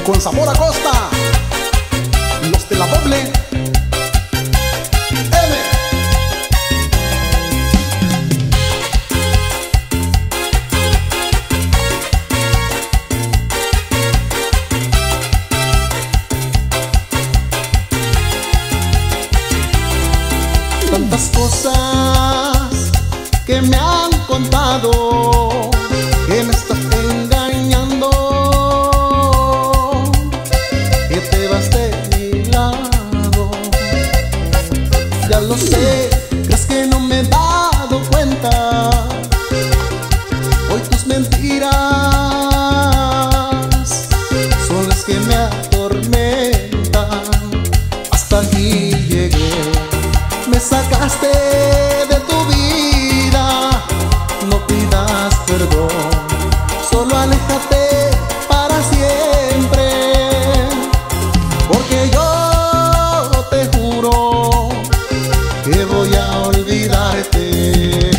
con sabor a costa, los de la doble M. Tantas cosas que me han contado, que me estás engañando, que te vas de mi lado. Ya lo sé, crees que no me he dado cuenta. Hoy tus mentiras son las que me atormentan. Hasta aquí llegué, me sacaste de tu vida. No pidas perdón, solo aléjate para siempre. Porque yo te juro que voy a olvidarte.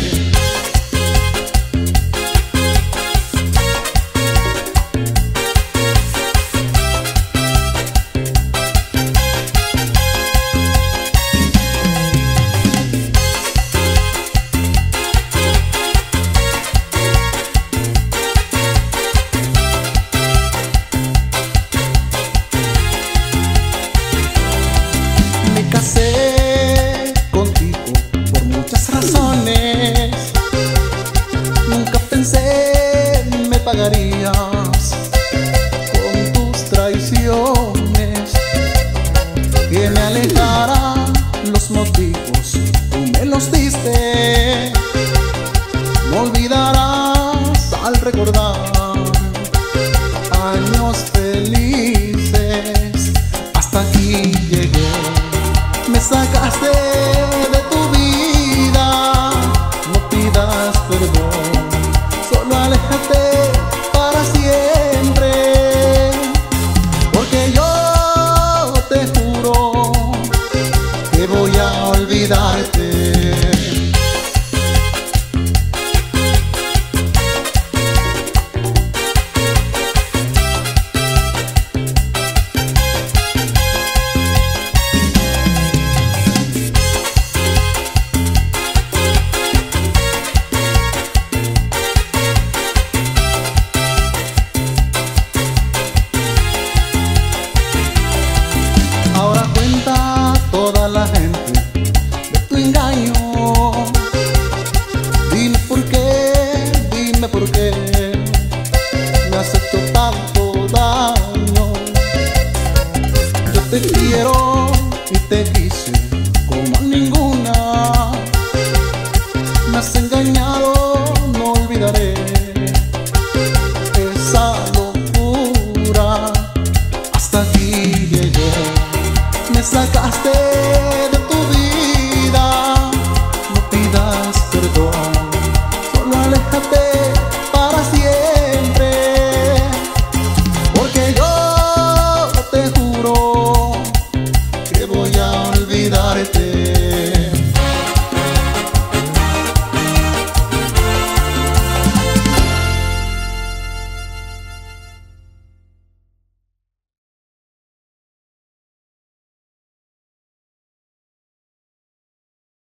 Casé contigo por muchas razones. Nunca pensé me pagarías con tus traiciones. Que me alejara los motivos, tú me los diste. No olvidarás al recordar años felices. Hasta aquí llegué, me sacaste de tu vida. No pidas perdón, solo aléjate para siempre. Porque yo te juro que voy a olvidarte. Ahora cuenta toda la gente de tu engaño. Dime por qué me has hecho tanto daño. Yo te quiero y te quise como a ninguna. Me has engañado, no olvidaré esa locura. Hasta aquí llegué, me sacaste de tu vida. No pidas perdón, solo aléjate para siempre. Porque yo te juro que voy a olvidarte.